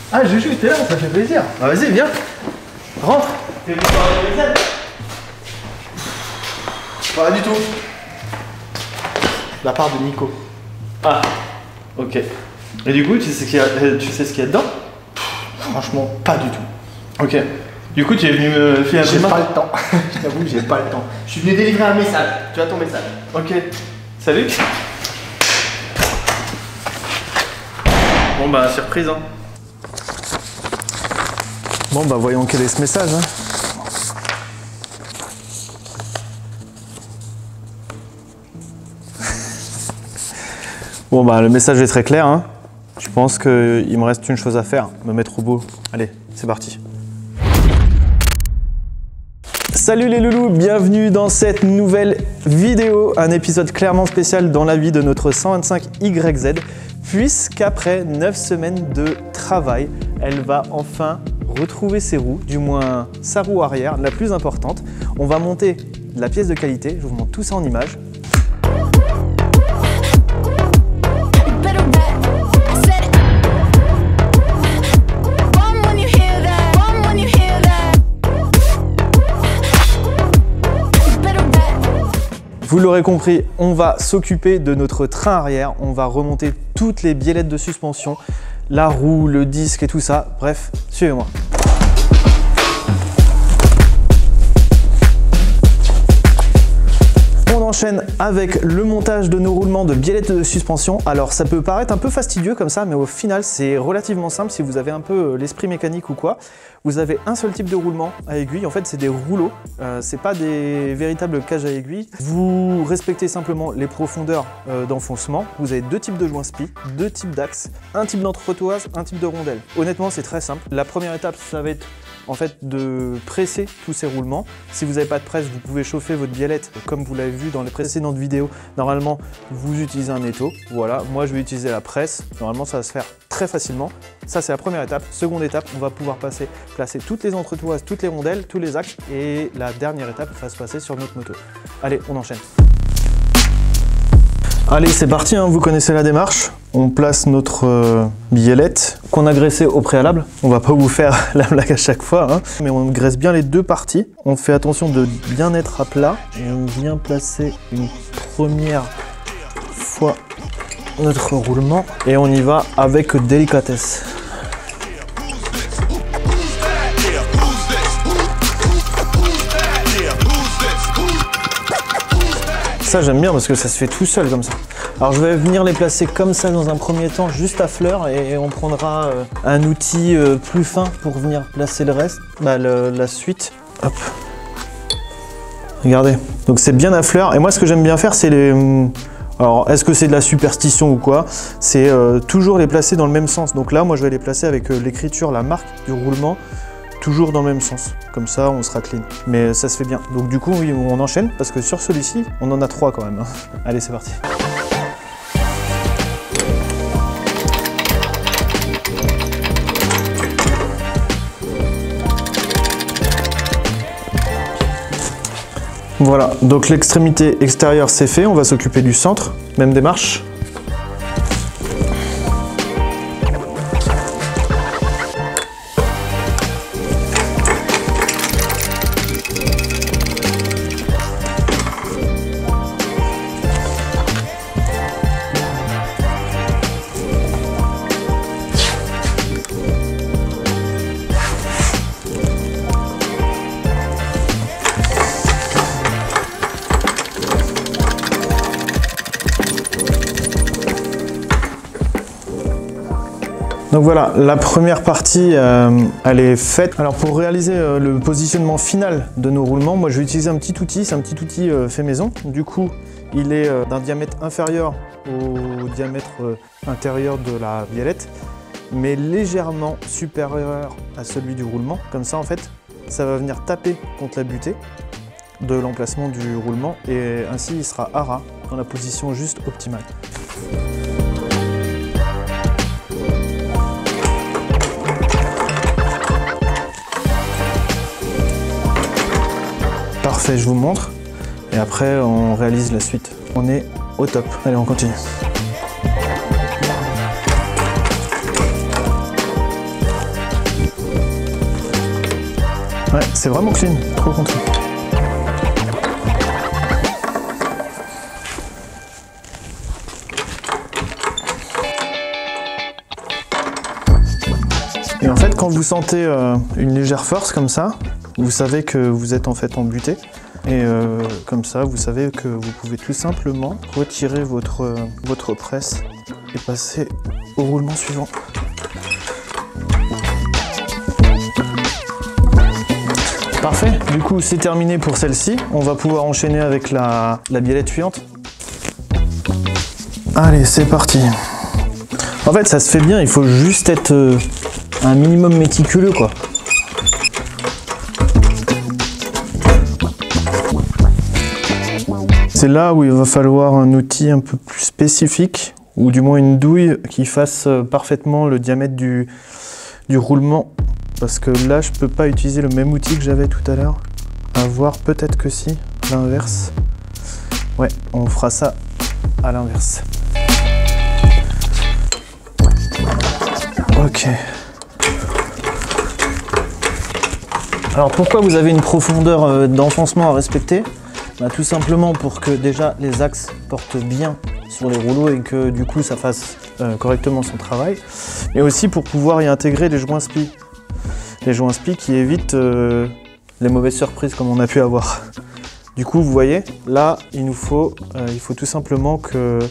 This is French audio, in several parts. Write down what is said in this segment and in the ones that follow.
Ah Juju, t'es là, ça fait plaisir. Ah, vas-y, viens. Rentre. T'es venu voir la vaisselle? Pas du tout. De la part de Nico. Ah, ok. Et du coup, tu sais ce qu'il y a dedans? Franchement, pas du tout. Ok. Du coup, tu es venu me filer un coup de main? J'ai pas le temps. Je t'avoue, j'ai pas le temps. Je suis venu délivrer un message. Tu as ton message. Ok. Salut. Bon bah, surprise hein. Bon bah, voyons quel est ce message hein. Bon bah, le message est très clair hein. Je pense qu'il me reste une chose à faire, me mettre au bout. Allez, c'est parti. Salut les loulous, bienvenue dans cette nouvelle vidéo, un épisode clairement spécial dans la vie de notre 125YZ, puisqu'après 9 semaines de travail, elle va enfin retrouver ses roues, du moins sa roue arrière, la plus importante. On va monter la pièce de qualité, je vous montre tout ça en images. Vous l'aurez compris, on va s'occuper de notre train arrière, on va remonter toutes les biellettes de suspension, la roue, le disque et tout ça. Bref, suivez-moi. On enchaîne avec le montage de nos roulements de biellettes de suspension. Alors ça peut paraître un peu fastidieux comme ça, mais au final c'est relativement simple si vous avez un peu l'esprit mécanique ou quoi. Vous avez un seul type de roulement à aiguille, en fait c'est des rouleaux, c'est pas des véritables cages à aiguille. Vous respectez simplement les profondeurs d'enfoncement. Vous avez deux types de joints spi, deux types d'axes, un type d'entretoise, un type de rondelle. Honnêtement c'est très simple. La première étape ça va être en fait de presser tous ces roulements. Si vous n'avez pas de presse, vous pouvez chauffer votre biellette comme vous l'avez vu dans les précédentes vidéos. Normalement, vous utilisez un étau. Voilà, moi je vais utiliser la presse. Normalement, ça va se faire très facilement. Ça, c'est la première étape. Seconde étape, on va pouvoir placer toutes les entretoises, toutes les rondelles, tous les axes. Et la dernière étape va se passer sur notre moto. Allez, on enchaîne. Allez, c'est parti, hein, vous connaissez la démarche. On place notre biellette qu'on a graissée au préalable. On va pas vous faire la blague à chaque fois, hein, mais on graisse bien les deux parties. On fait attention de bien être à plat. Et on vient placer une première fois notre roulement. Et on y va avec délicatesse. Ça j'aime bien parce que ça se fait tout seul comme ça. Alors je vais venir les placer comme ça dans un premier temps, juste à fleur, et on prendra un outil plus fin pour venir placer le reste, la suite. Hop. Regardez, donc c'est bien à fleur, et moi ce que j'aime bien faire c'est les... Alors est-ce que c'est de la superstition ou quoi? C'est toujours les placer dans le même sens. Donc là moi je vais les placer avec l'écriture, la marque du roulement, toujours dans le même sens, comme ça on sera clean. Mais ça se fait bien. Donc du coup oui, on enchaîne parce que sur celui-ci, on en a 3 quand même. Allez, c'est parti. Voilà, donc l'extrémité extérieure c'est fait, on va s'occuper du centre, même démarche. Donc voilà, la première partie, elle est faite. Alors pour réaliser le positionnement final de nos roulements, moi je vais utiliser un petit outil, c'est un petit outil fait maison. Du coup, il est d'un diamètre inférieur au diamètre intérieur de la biellette, mais légèrement supérieur à celui du roulement. Comme ça, en fait, ça va venir taper contre la butée de l'emplacement du roulement et ainsi il sera à ras dans la position juste optimale. Parfait, je vous montre. Et après, on réalise la suite. On est au top. Allez, on continue. Ouais, c'est vraiment clean, trop content. Et en fait, quand vous sentez une légère force comme ça, vous savez que vous êtes en fait embuté. Et comme ça, vous savez que vous pouvez tout simplement retirer votre presse et passer au roulement suivant. Parfait, du coup c'est terminé pour celle-ci. On va pouvoir enchaîner avec la biellette suivante. Allez, c'est parti. En fait, ça se fait bien, il faut juste être un minimum méticuleux, quoi. C'est là où il va falloir un outil un peu plus spécifique, ou du moins une douille qui fasse parfaitement le diamètre du roulement. Parce que là, je peux pas utiliser le même outil que j'avais tout à l'heure. À voir, peut-être que si, l'inverse. Ouais, on fera ça à l'inverse. Ok. Alors pourquoi vous avez une profondeur d'enfoncement à respecter? Bah, tout simplement pour que déjà les axes portent bien sur les rouleaux et que du coup ça fasse correctement son travail. Mais aussi pour pouvoir y intégrer les joints spi. Les joints spi qui évitent les mauvaises surprises comme on a pu avoir. Du coup, vous voyez, là, il faut tout simplement que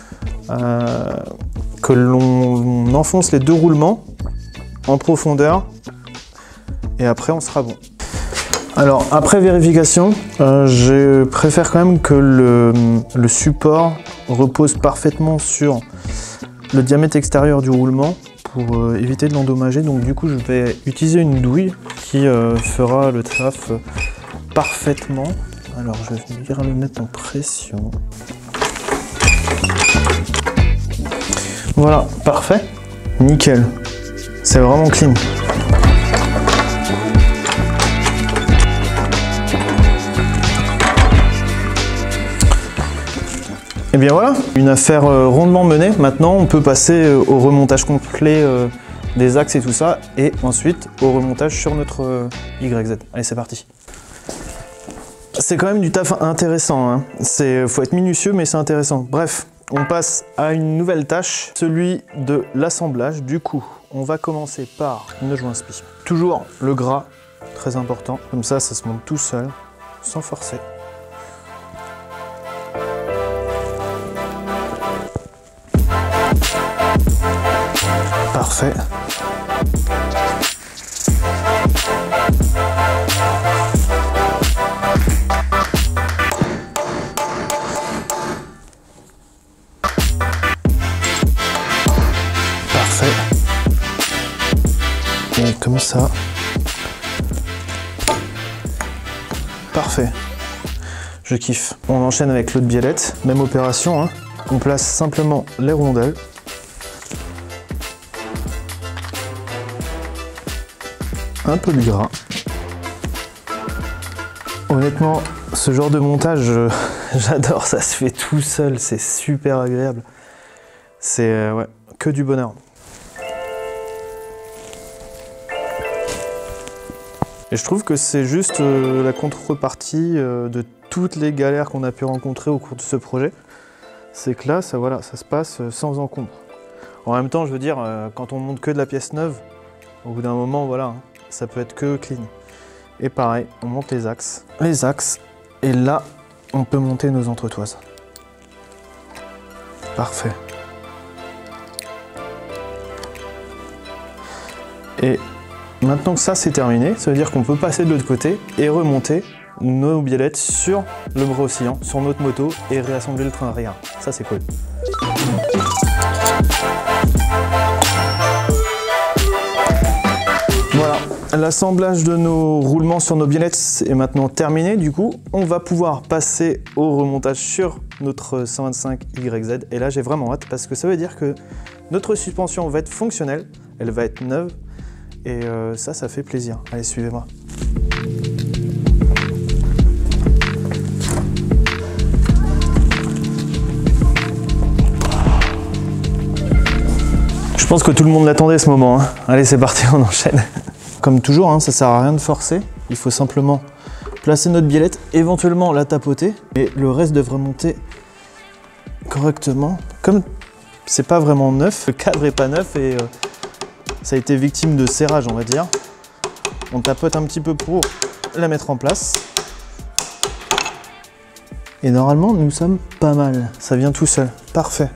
l'on enfonce les deux roulements en profondeur et après on sera bon. Alors, après vérification, je préfère quand même que le support repose parfaitement sur le diamètre extérieur du roulement pour éviter de l'endommager. Donc du coup, je vais utiliser une douille qui fera le taf parfaitement. Alors, je vais venir le mettre en pression. Voilà, parfait. Nickel. C'est vraiment clean. Et bien voilà, une affaire rondement menée. Maintenant, on peut passer au remontage complet des axes et tout ça, et ensuite au remontage sur notre YZ. Allez, c'est parti. C'est quand même du taf intéressant, hein. Faut être minutieux, mais c'est intéressant. Bref, on passe à une nouvelle tâche, celui de l'assemblage. Du coup, on va commencer par nos joints spi. Toujours le gras, très important. Comme ça se monte tout seul, sans forcer. Parfait. Parfait. Et comme ça. Parfait. Je kiffe. On enchaîne avec l'autre biellette. Même opération, hein. On place simplement les rondelles. Un peu de gras. Honnêtement, ce genre de montage, j'adore, ça se fait tout seul, c'est super agréable. C'est ouais, que du bonheur. Et je trouve que c'est juste la contrepartie de toutes les galères qu'on a pu rencontrer au cours de ce projet. C'est que là, ça, voilà, ça se passe sans encombre. En même temps, je veux dire, quand on monte que de la pièce neuve, au bout d'un moment, voilà, hein, ça peut être que clean. Et pareil, on monte les axes, et là, on peut monter nos entretoises. Parfait. Et maintenant que ça c'est terminé, ça veut dire qu'on peut passer de l'autre côté et remonter nos biellettes sur le bras oscillant, sur notre moto, et réassembler le train arrière. Ça c'est cool. Voilà, l'assemblage de nos roulements sur nos biellettes est maintenant terminé. Du coup, on va pouvoir passer au remontage sur notre 125 YZ. Et là, j'ai vraiment hâte parce que ça veut dire que notre suspension va être fonctionnelle, elle va être neuve. Et ça fait plaisir. Allez, suivez-moi. Je pense que tout le monde l'attendait ce moment, hein. Allez, c'est parti, on enchaîne. Comme toujours, hein, ça sert à rien de forcer. Il faut simplement placer notre biellette, éventuellement la tapoter, et le reste devrait monter correctement. Comme c'est pas vraiment neuf, le cadre est pas neuf et ça a été victime de serrage, on va dire. On tapote un petit peu pour la mettre en place. Et normalement, nous sommes pas mal. Ça vient tout seul. Parfait.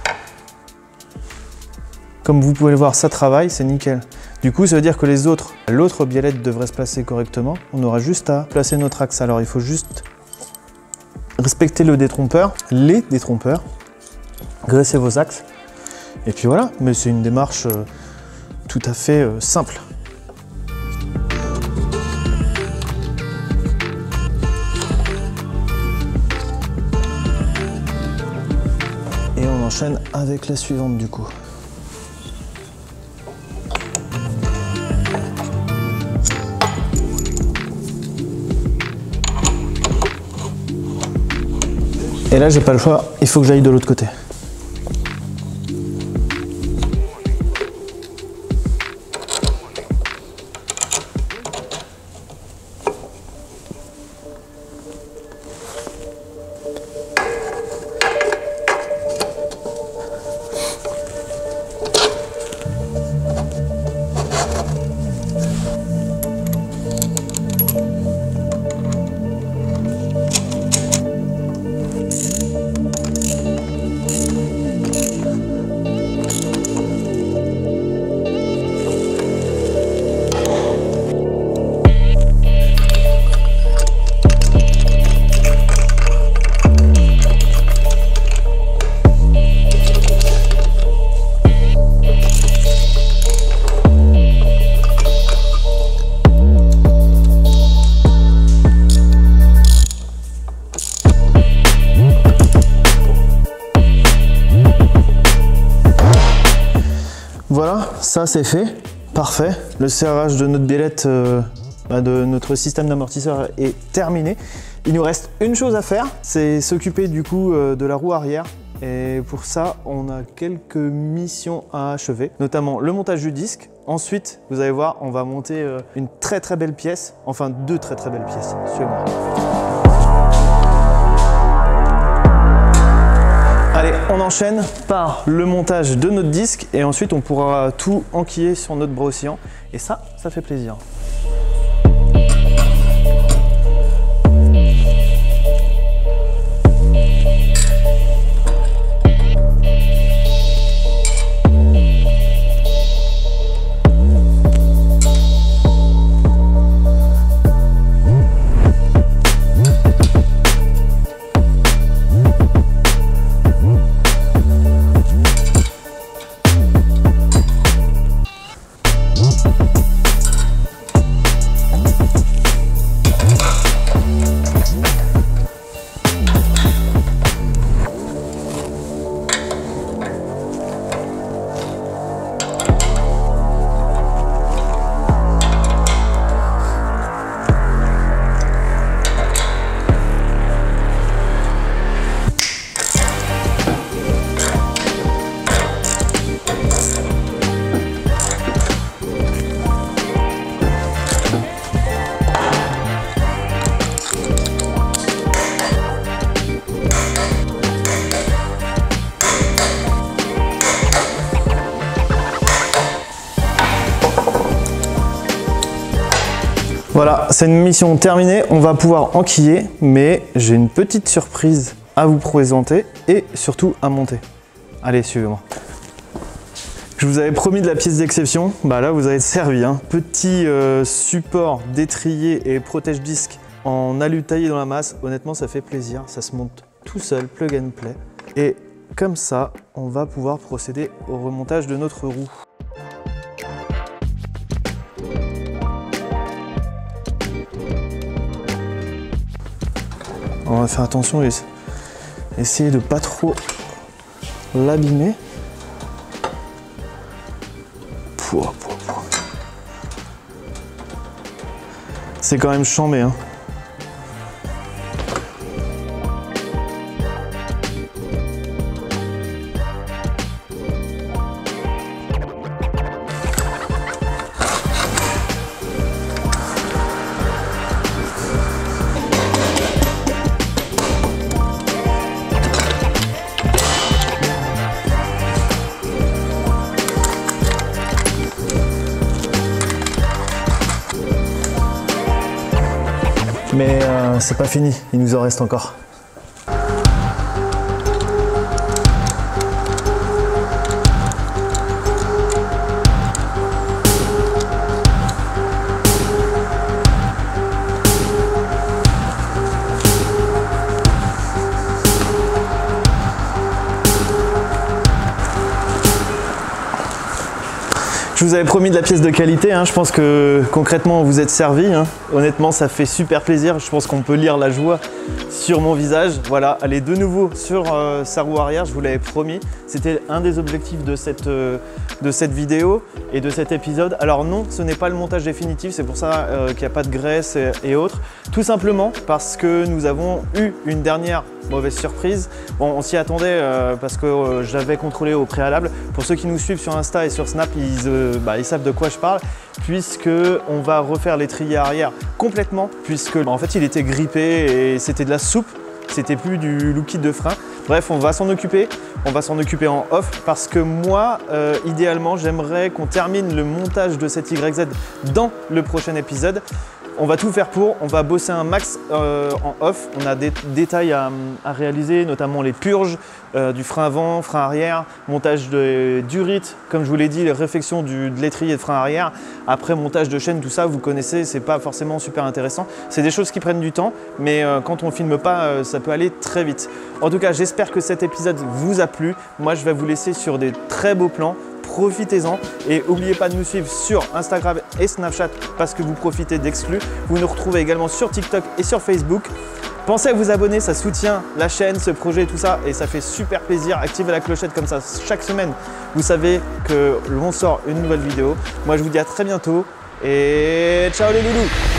Comme vous pouvez le voir, ça travaille, c'est nickel. Du coup, ça veut dire que l'autre biellette devrait se placer correctement. On aura juste à placer notre axe. Alors, il faut juste respecter le détrompeur, les détrompeurs, graisser vos axes. Et puis voilà, mais c'est une démarche tout à fait simple. Et on enchaîne avec la suivante du coup. Et là, j'ai pas le choix, il faut que j'aille de l'autre côté. Voilà, ça c'est fait, parfait. Le serrage de notre biellette, de notre système d'amortisseur est terminé. Il nous reste une chose à faire, c'est s'occuper du coup de la roue arrière. Et pour ça, on a quelques missions à achever, notamment le montage du disque. Ensuite, vous allez voir, on va monter une très belle pièce, enfin deux très belles pièces. Suivez-moi. Allez, on enchaîne par le montage de notre disque et ensuite on pourra tout enquiller sur notre bras oscillant. Et ça fait plaisir. Voilà, c'est une mission terminée, on va pouvoir enquiller, mais j'ai une petite surprise à vous présenter et surtout à monter. Allez, suivez-moi. Je vous avais promis de la pièce d'exception, bah là vous avez servi. Hein. Petit support d'étrier et protège-disque en alu taillé dans la masse, honnêtement ça fait plaisir, ça se monte tout seul, plug and play. Et comme ça, on va pouvoir procéder au remontage de notre roue. On va faire attention et essayer de pas trop l'abîmer. C'est quand même chambé, hein. Mais c'est pas fini, il nous en reste encore. Je vous avais promis de la pièce de qualité, hein. Je pense que concrètement vous êtes servi, hein. Honnêtement ça fait super plaisir, je pense qu'on peut lire la joie sur mon visage. Voilà, elle est de nouveau sur sa roue arrière, je vous l'avais promis. C'était un des objectifs de cette vidéo et de cet épisode. Alors non, ce n'est pas le montage définitif, c'est pour ça qu'il n'y a pas de graisse et autres. Tout simplement parce que nous avons eu une dernière mauvaise surprise. Bon, on s'y attendait parce que j'avais contrôlé au préalable. Pour ceux qui nous suivent sur Insta et sur Snap, ils savent de quoi je parle, puisque on va refaire l'étrier arrière complètement, puisque en fait il était grippé et c'était de la soupe, c'était plus du liquide de frein. Bref, on va s'en occuper en off parce que moi, idéalement, j'aimerais qu'on termine le montage de cette YZ dans le prochain épisode. On va tout faire pour, on va bosser un max en off. On a des détails à réaliser, notamment les purges du frein avant, frein arrière, montage du RIT, comme je vous l'ai dit, les réflexions de l'étrier de frein arrière. Après, montage de chaîne, tout ça, vous connaissez, c'est pas forcément super intéressant. C'est des choses qui prennent du temps, mais quand on filme pas, ça peut aller très vite. En tout cas, j'espère que cet épisode vous a plu. Moi, je vais vous laisser sur des très beaux plans. Profitez-en et n'oubliez pas de nous suivre sur Instagram et Snapchat parce que vous profitez d'exclus. Vous nous retrouvez également sur TikTok et sur Facebook. Pensez à vous abonner, ça soutient la chaîne, ce projet, tout ça et ça fait super plaisir. Activez la clochette comme ça chaque semaine. Vous savez que l'on sort une nouvelle vidéo. Moi je vous dis à très bientôt et ciao les loulous.